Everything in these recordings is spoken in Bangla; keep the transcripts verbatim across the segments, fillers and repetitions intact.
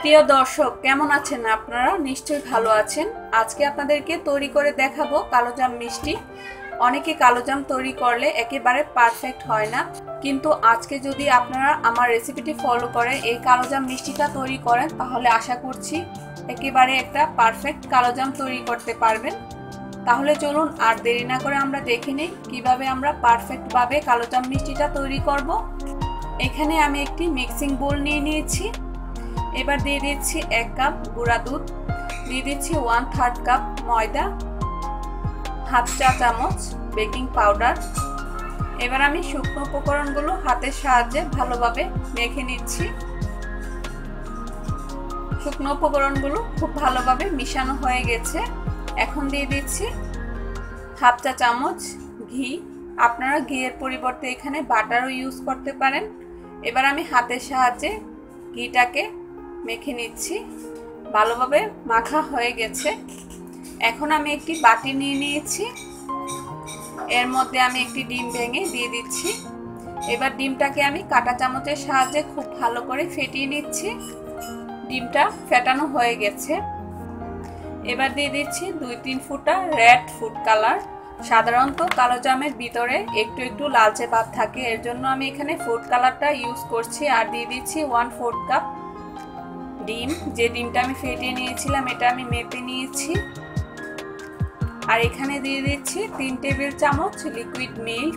প্রিয় দর্শক, কেমন আছেন আপনারা? নিশ্চয়ই ভালো আছেন। আজকে আপনাদেরকে তৈরি করে দেখাবো কালোজাম মিষ্টি। অনেকে কালোজাম তৈরি করলে একেবারে পারফেক্ট হয় না, কিন্তু আজকে যদি আপনারা আমার রেসিপিটি ফলো করে এই কালোজাম মিষ্টিটা তৈরি করেন তাহলে আশা করছি একেবারে একটা পারফেক্ট কালোজাম তৈরি করতে পারবেন। তাহলে চলুন আর দেরি না করে আমরা দেখে নিই কিভাবে আমরা পারফেক্টভাবে কালোজাম মিষ্টিটা তৈরি করব। এখানে আমি একটি মিক্সিং বোল নিয়ে নিয়েছি। এবার দিয়ে দিচ্ছি এক কাপ গুঁড়া দুধ, দিয়ে দিচ্ছি ওয়ান থার্ড কাপ ময়দা, হাফ চা চামচ বেকিং পাউডার। এবার আমি শুকনো উপকরণগুলো হাতের সাহায্যে ভালোভাবে মেখে নিচ্ছি। শুকনো উপকরণগুলো খুব ভালোভাবে মিশানো হয়ে গেছে। এখন দিয়ে দিচ্ছি হাফ চা চামচ ঘি। আপনারা ঘিয়ের পরিবর্তে এখানে বাটারও ইউজ করতে পারেন। এবার আমি হাতের সাহায্যে ঘিটাকে মেখে নিচ্ছি। ভালোভাবে মাখা হয়ে গেছে। এখন আমি একটি বাটি নিয়ে নিয়েছি, এর মধ্যে আমি একটি ডিম ভেঙে দিয়ে দিচ্ছি। এবার ডিমটাকে আমি কাঁটা চামচের সাহায্যে খুব ভালো করে ফেটিয়ে নিচ্ছি। ডিমটা ফেটানো হয়ে গেছে। এবার দিয়ে দিচ্ছি দুই তিন ফুটা রেড ফুড কালার। সাধারণত কালোজামের ভিতরে একটু একটু লালচে ভাব থাকে, এর জন্য আমি এখানে ফুড কালারটা ইউজ করছি। আর দিয়ে দিচ্ছি ওয়ান ফোর্থ কাপ ডিম। যে ডিমটা আমি ফেটিয়ে নিয়েছিলাম এটা আমি মেপে নিয়েছি। আর এখানে দিয়ে দিচ্ছি তিন টেবিল চামচ লিকুইড মিল্ক।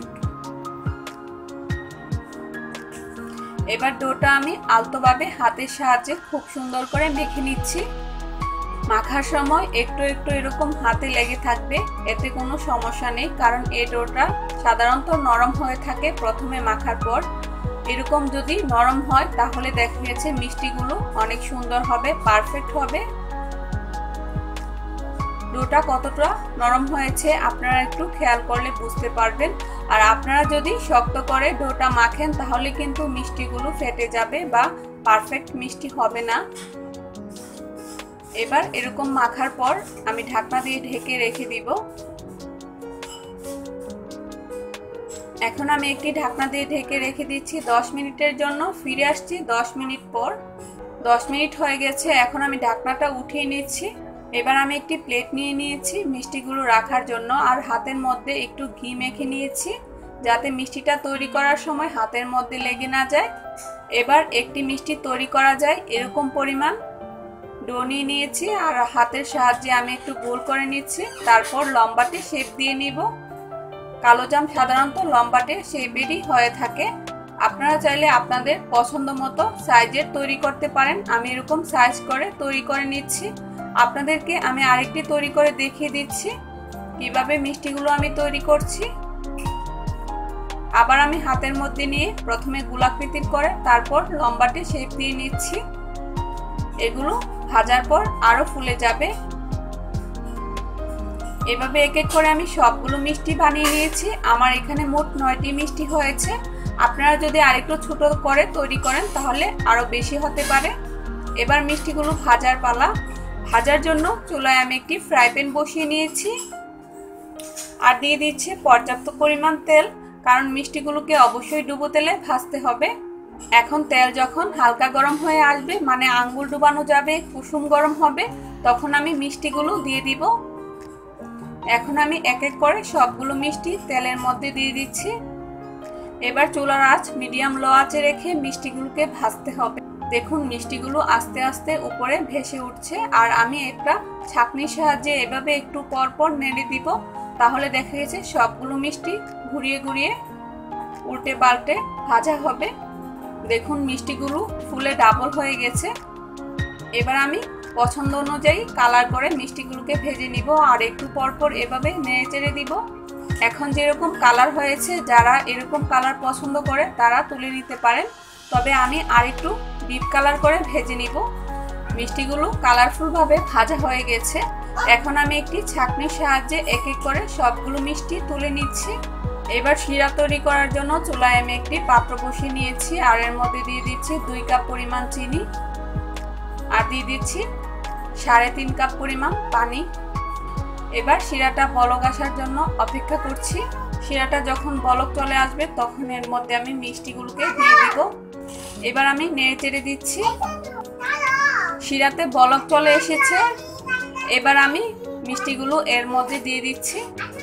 এবার ডোটা আমি আলতোভাবে হাতের সাহায্যে খুব সুন্দর করে মেখে নিচ্ছি। মাখার সময় একটু একটু এরকম হাতে লেগে থাকবে, এতে কোনো সমস্যা নেই, কারণ এই ডোটা সাধারণত নরম হয়ে থাকে প্রথমে মাখার পর। এরকম যদি নরম হয় তাহলে দেখা গেছে মিষ্টিগুলো অনেক সুন্দর হবে, পারফেক্ট হবে। ডোটা কতটা নরম হয়েছে আপনারা একটু খেয়াল করলে বুঝতে পারবেন। আর আপনারা যদি শক্ত করে ডোটা মাখেন তাহলে কিন্তু মিষ্টিগুলো ফেটে যাবে বা পারফেক্ট মিষ্টি হবে না। এবার এরকম মাখার পর আমি ঢাকনা দিয়ে ঢেকে রেখে দিব। এখন আমি একটি ঢাকনা দিয়ে ঢেকে রেখে দিচ্ছি দশ মিনিটের জন্য। ফিরে আসছি দশ মিনিট পর। দশ মিনিট হয়ে গেছে। এখন আমি ঢাকনাটা উঠিয়ে নিচ্ছি। এবার আমি একটি প্লেট নিয়ে নিয়েছি মিষ্টিগুলো রাখার জন্য। আর হাতের মধ্যে একটু ঘি মেখে নিয়েছি যাতে মিষ্টিটা তৈরি করার সময় হাতের মধ্যে লেগে না যায়। এবার একটি মিষ্টি তৈরি করা যায় এরকম পরিমাণ ডো নিয়ে নিয়েছি। আর হাতের সাহায্যে আমি একটু গোল করে নিচ্ছি। তারপর লম্বাটে শেপ দিয়ে নিব। কালোজাম সাধারণত লম্বাটে শেপেরই হয়ে থাকে। আপনারা চাইলে আপনাদের পছন্দ মতো সাইজের তৈরি করতে পারেন। আমি এরকম সাইজ করে তৈরি করে নিচ্ছি। আপনাদেরকে আমি আরেকটি তৈরি করে দেখিয়ে দিচ্ছি কিভাবে মিষ্টিগুলো আমি তৈরি করছি। আবার আমি হাতের মধ্যে নিয়ে প্রথমে গোলাকৃতির করে তারপর লম্বাটে শেপ দিয়ে নিচ্ছি। এগুলো ভাজার পর আরো ফুলে যাবে। এভাবে এক এক করে আমি সবগুলো মিষ্টি বানিয়ে নিয়েছি। আমার এখানে মোট নয়টি মিষ্টি হয়েছে। আপনারা যদি আরেকটু ছোট করে তৈরি করেন তাহলে আরো বেশি হতে পারে। এবার মিষ্টিগুলো ভাজার পালা। ভাজার জন্য চুলায় আমি একটি ফ্রাই প্যান বসিয়ে নিয়েছি আর দিয়ে দিচ্ছি পর্যাপ্ত পরিমাণ তেল, কারণ মিষ্টিগুলোকে অবশ্যই ডুবো তেলে ভাজতে হবে। এখন তেল যখন হালকা গরম হয়ে আসবে, মানে আঙ্গুল ডুবানো যাবে, কুসুম গরম হবে, তখন আমি মিষ্টিগুলো দিয়ে দিব। এখন আমি এক এক করে সবগুলো মিষ্টি তেলের মধ্যে দিয়ে দিচ্ছি। এবার চুলার আঁচ মিডিয়াম লো আঁচে রেখে মিষ্টিগুলোকে ভাজতে হবে। দেখুন মিষ্টিগুলো আস্তে আস্তে উপরে ভেসে উঠছে। আর আমি একটা ছাঁকনির সাহায্যে এভাবে একটু পর পর নেড়ে দিব, তাহলে দেখা গেছে সবগুলো মিষ্টি ঘুরিয়ে ঘুরিয়ে উল্টে পাল্টে ভাজা হবে। দেখুন মিষ্টিগুলো ফুলে ডাবল হয়ে গেছে। এবার আমি পছন্দ অনুযায়ী কালার করে মিষ্টিগুলোকে ভেজে নিব আর একটু পর পর এভাবে নেড়ে চেড়ে দিব। এখন যেরকম কালার হয়েছে, যারা এরকম কালার পছন্দ করে তারা তুলে নিতে পারেন, তবে আমি আরেকটু ডিপ কালার করে ভেজে নিব। মিষ্টিগুলো কালারফুল ভাবে ভাজা হয়ে গেছে। এখন আমি একটি ছাঁকনির সাহায্যে এক এক করে সবগুলো মিষ্টি তুলে নিচ্ছি। এবার শিরা তৈরি করার জন্য চুলায় আমি একটি পাত্র বসিয়ে নিয়েছি আর এর মধ্যে দিয়ে দিচ্ছি দুই কাপ পরিমাণ চিনি আর দিয়ে দিচ্ছি সাড়ে তিন কাপ পরিমাণ পানি। এবার শিরাটা বলক আসার জন্য অপেক্ষা করছি। শিরাটা যখন বলক চলে আসবে তখন এর মধ্যে আমি মিষ্টিগুলোকে দিয়ে দিব। এবার আমি নেড়ে চেড়ে দিচ্ছি। শিরাতে বলক চলে এসেছে। এবার আমি মিষ্টিগুলো এর মধ্যে দিয়ে দিচ্ছি।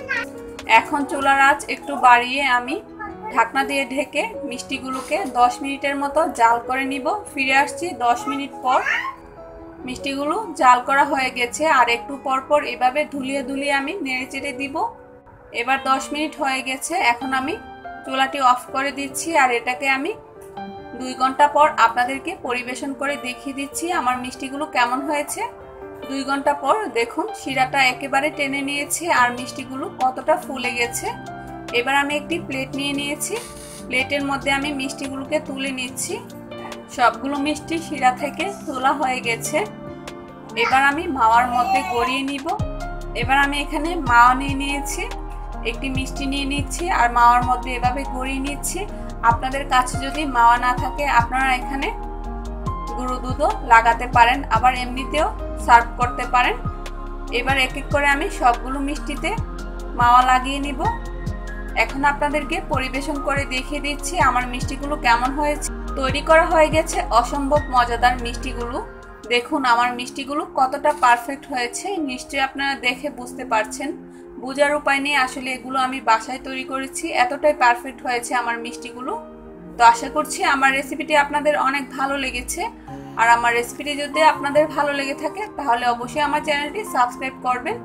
এখন চুলার আঁচ একটু বাড়িয়ে আমি ঢাকনা দিয়ে ঢেকে মিষ্টিগুলোকে দশ মিনিটের মতো জাল করে নিব। ফিরে আসছি দশ মিনিট পর। মিষ্টিগুলো জাল করা হয়ে গেছে, আর একটু পর পর এভাবে ধুলিয়ে ধুলিয়ে আমি নেড়ে চেড়ে দিব। এবার দশ মিনিট হয়ে গেছে, এখন আমি চুলাটি অফ করে দিচ্ছি। আর এটাকে আমি দুই ঘন্টা পর আপনাদেরকে পরিবেশন করে দেখিয়ে দিচ্ছি আমার মিষ্টিগুলো কেমন হয়েছে। দুই ঘন্টা পর দেখুন শিরাটা একেবারে টেনে নিয়েছে আর মিষ্টিগুলো কতটা ফুলে গেছে। এবার আমি একটি প্লেট নিয়ে নিয়েছি, প্লেটের মধ্যে আমি মিষ্টিগুলোকে তুলে নিচ্ছি। সবগুলো মিষ্টি শিরা থেকে তোলা হয়ে গেছে। এবার আমি মাওয়ার মধ্যে গড়িয়ে নিব। এবার আমি এখানে মাওয়া নিয়ে নিয়েছি, একটি মিষ্টি নিয়ে নিচ্ছি আর মাওয়ার মধ্যে এভাবে গড়িয়ে নিচ্ছি। আপনাদের কাছে যদি মাওয়া না থাকে আপনারা এখানে গুঁড়ো দুধও লাগাতে পারেন, আবার এমনিতেও সার্ভ করতে পারেন। এবার এক এক করে আমি সবগুলো মিষ্টিতে মাওয়া লাগিয়ে নিব। এখন আপনাদেরকে পরিবেশন করে দেখিয়ে দিচ্ছি আমার মিষ্টিগুলো কেমন হয়েছে। তৈরি করা হয়ে গেছে অসম্ভব মজাদার মিষ্টিগুলো। দেখুন আমার মিষ্টিগুলো কতটা পারফেক্ট হয়েছে, নিশ্চয়ই আপনারা দেখে বুঝতে পারছেন। বোঝার উপায় নেই, আসলে এগুলো আমি বাসায় তৈরি করেছি, এতটাই পারফেক্ট হয়েছে আমার মিষ্টিগুলো। তো আশা করছি আমার রেসিপিটি আপনাদের অনেক ভালো লেগেছে। আর আমার রেসিপিটি যদি আপনাদের ভালো লেগে থাকে তাহলে অবশ্যই আমার চ্যানেলটি সাবস্ক্রাইব করবেন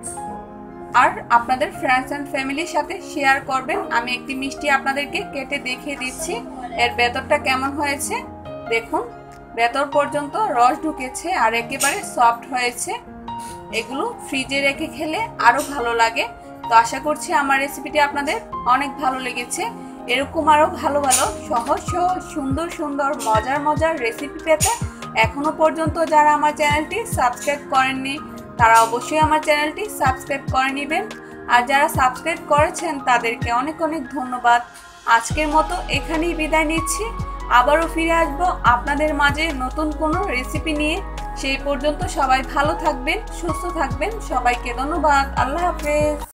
আর আপনাদের ফ্রেন্ডস অ্যান্ড ফ্যামিলির সাথে শেয়ার করবেন। আমি একটি মিষ্টি আপনাদেরকে কেটে দেখিয়ে দিচ্ছি এর ভেতরটা কেমন হয়েছে। দেখুন ভেতর পর্যন্ত রস ঢুকেছে আর একেবারে সফট হয়েছে। এগুলো ফ্রিজে রেখে খেলে আরো ভালো লাগে। তো আশা করছি আমার রেসিপিটি আপনাদের অনেক ভালো লেগেছে। এরকম আরো ভালো ভালো সহজ সহজ সুন্দর সুন্দর মজার মজার রেসিপি পেতে এখনো পর্যন্ত যারা আমার চ্যানেলটি সাবস্ক্রাইব করেননি তারা অবশ্যই আমার চ্যানেলটি সাবস্ক্রাইব করে নেবেন। আর যারা সাবস্ক্রাইব করেছেন তাদেরকে অনেক অনেক ধন্যবাদ। আজকের মতো এখানেই বিদায় নিচ্ছি। আবারও ফিরে আসবো আপনাদের মাঝে নতুন কোনো রেসিপি নিয়ে। সেই পর্যন্ত সবাই ভালো থাকবেন, সুস্থ থাকবেন। সবাইকে ধন্যবাদ। আল্লাহ হাফেজ।